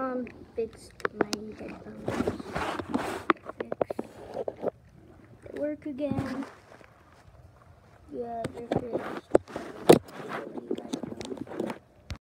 mom fixed my headphones. They work again. Yeah, they're fixed.